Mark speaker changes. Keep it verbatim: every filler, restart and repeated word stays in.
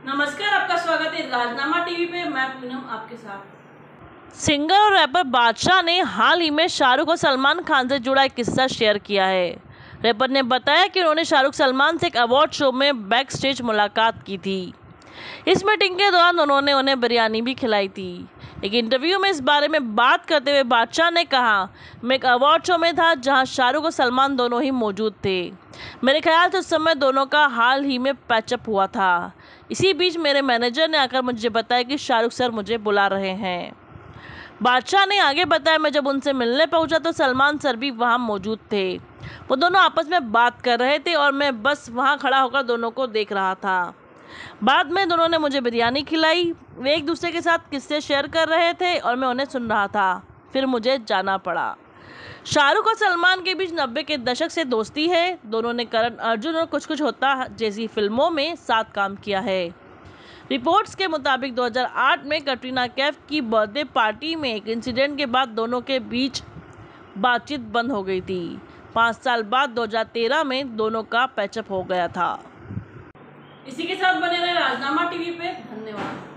Speaker 1: नमस्कार, आपका स्वागत है राजनामा टीवी पे। मैं पूनम आपके साथ।
Speaker 2: सिंगर और रैपर बादशाह ने हाल ही में शाहरुख और सलमान खान से जुड़ा एक किस्सा शेयर किया है। रैपर ने बताया कि उन्होंने शाहरुख सलमान से एक अवार्ड शो में बैक स्टेज मुलाकात की थी। इस मीटिंग के दौरान उन्होंने उन्हें बिरयानी भी खिलाई थी। एक इंटरव्यू में इस बारे में बात करते हुए बादशाह ने कहा, मैं एक अवार्ड शो में था जहां शाहरुख और सलमान दोनों ही मौजूद थे। मेरे ख्याल से उस समय दोनों का हाल ही में पैचअप हुआ था। इसी बीच मेरे मैनेजर ने आकर मुझे बताया कि शाहरुख सर मुझे बुला रहे हैं। बादशाह ने आगे बताया, मैं जब उनसे मिलने पहुंचा तो सलमान सर भी वहां मौजूद थे। वो दोनों आपस में बात कर रहे थे और मैं बस वहां खड़ा होकर दोनों को देख रहा था। बाद में दोनों ने मुझे बिरयानी खिलाई। वे एक दूसरे के साथ किस्से शेयर कर रहे थे और मैं उन्हें सुन रहा था। फिर मुझे जाना पड़ा। शाहरुख और सलमान के बीच नब्बे के दशक से दोस्ती है। दोनों ने करण अर्जुन और कुछ कुछ होता जैसी फिल्मों में साथ काम किया है। रिपोर्ट्स के मुताबिक दो हज़ार आठ में कटरीना कैफ की बर्थडे पार्टी में एक इंसिडेंट के बाद दोनों के बीच बातचीत बंद हो गई थी। पाँच साल बाद दो हज़ार तेरह में दोनों का पैचअप हो गया था।
Speaker 1: इसी के साथ बने रहे राजनामा टीवी पे। धन्यवाद।